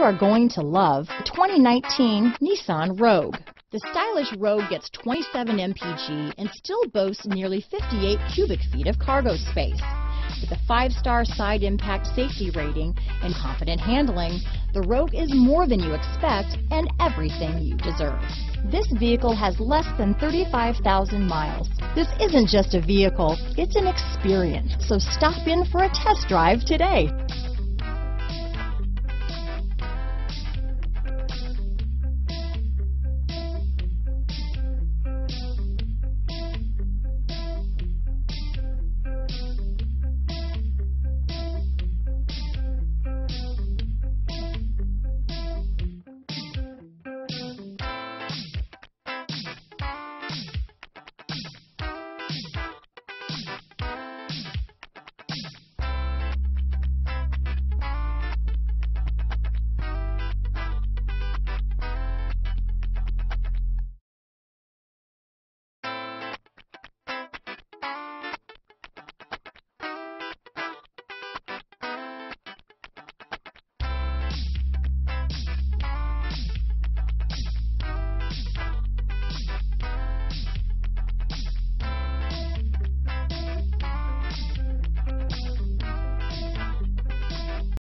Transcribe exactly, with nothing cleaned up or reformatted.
are going to love the twenty nineteen Nissan Rogue. The stylish Rogue gets twenty-seven M P G and still boasts nearly fifty-eight cubic feet of cargo space. With a five-star side impact safety rating and confident handling, the Rogue is more than you expect and everything you deserve. This vehicle has less than thirty-five thousand miles. This isn't just a vehicle, it's an experience. So stop in for a test drive today.